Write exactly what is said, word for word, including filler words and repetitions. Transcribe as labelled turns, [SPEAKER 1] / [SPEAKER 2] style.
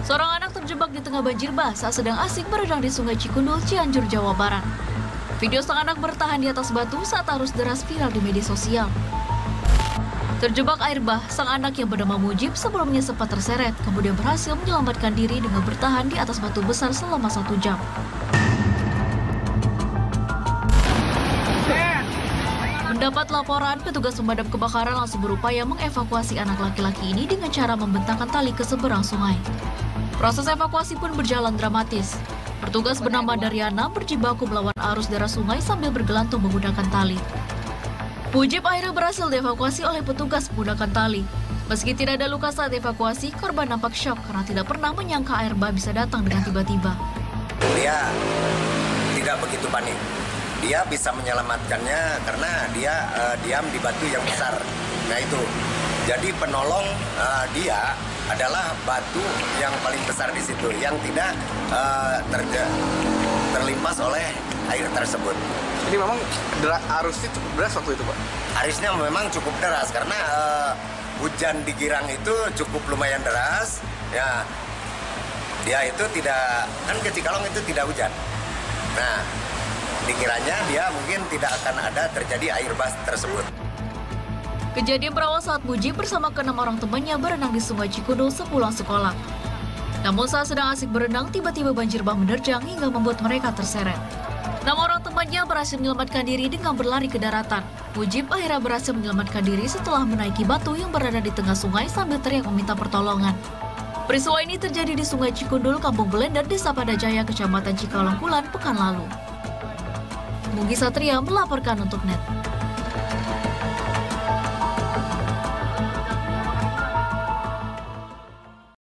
[SPEAKER 1] Seorang anak terjebak di tengah banjir bah saat sedang asik berenang di Sungai Cikundul, Cianjur, Jawa Barat. Video sang anak bertahan di atas batu saat arus deras viral di media sosial. Terjebak air bah, sang anak yang bernama Mujib sebelumnya sempat terseret, kemudian berhasil menyelamatkan diri dengan bertahan di atas batu besar selama satu jam. Mendapat laporan, petugas pemadam kebakaran langsung berupaya mengevakuasi anak laki-laki ini dengan cara membentangkan tali ke seberang sungai. Proses evakuasi pun berjalan dramatis. Petugas bernama Daryana berjibaku melawan arus deras sungai sambil bergelantung menggunakan tali. Mujib akhirnya berhasil dievakuasi oleh petugas menggunakan tali. Meski tidak ada luka saat evakuasi, korban nampak syok karena tidak pernah menyangka air bah bisa datang dengan tiba-tiba.
[SPEAKER 2] Dia tidak begitu panik. Dia bisa menyelamatkannya karena dia uh, diam di batu yang besar. Nah itu, jadi penolong uh, dia adalah batu yang paling besar di situ, yang tidak uh, ter- terlimpas oleh air tersebut.
[SPEAKER 3] Jadi memang arusnya cukup deras waktu itu, Pak?
[SPEAKER 2] Arusnya memang cukup deras karena uh, hujan di Girang itu cukup lumayan deras. Ya, dia itu tidak, kan ke Cikalong itu tidak hujan. Nah, dikiranya dia mungkin tidak akan ada terjadi air bah tersebut.
[SPEAKER 1] Kejadian berawal saat Mujib bersama keenam orang temannya berenang di Sungai Cikundul sepulang sekolah. Namun saat sedang asik berenang, tiba-tiba banjir bah menerjang hingga membuat mereka terseret. Enam orang temannya berhasil menyelamatkan diri dengan berlari ke daratan. Mujib akhirnya berhasil menyelamatkan diri setelah menaiki batu yang berada di tengah sungai sambil teriak meminta pertolongan. Peristiwa ini terjadi di Sungai Cikundul, Kampung Belender, Desa Padajaya, Kecamatan Cikalongkulan, pekan lalu. Mugi Satria melaporkan untuk Net.